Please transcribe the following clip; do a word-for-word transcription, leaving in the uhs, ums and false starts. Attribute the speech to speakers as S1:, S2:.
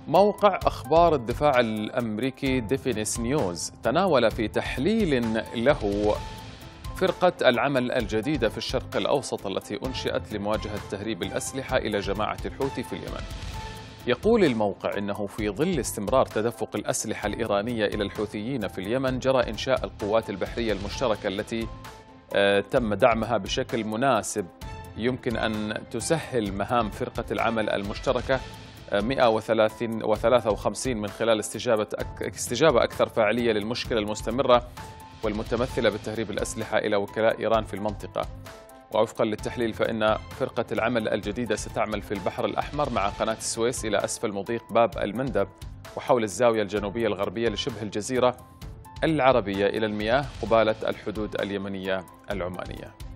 S1: موقع أخبار الدفاع الأمريكي ديفينس نيوز تناول في تحليل له فرقة العمل الجديدة في الشرق الأوسط التي أنشئت لمواجهة تهريب الأسلحة إلى جماعة الحوثي في اليمن. يقول الموقع إنه في ظل استمرار تدفق الأسلحة الإيرانية إلى الحوثيين في اليمن، جرى إنشاء القوات البحرية المشتركة التي تم دعمها بشكل مناسب يمكن أن تسهل مهام فرقة العمل المشتركة مئة وثلاثة وخمسين من خلال استجابة استجابة أكثر فاعلية للمشكلة المستمرة والمتمثلة بتهريب الأسلحة إلى وكلاء إيران في المنطقة. ووفقا للتحليل فإن فرقة العمل الجديدة ستعمل في البحر الأحمر مع قناة السويس إلى أسفل مضيق باب المندب وحول الزاوية الجنوبية الغربية لشبه الجزيرة العربية إلى المياه قبالة الحدود اليمنية العمانية.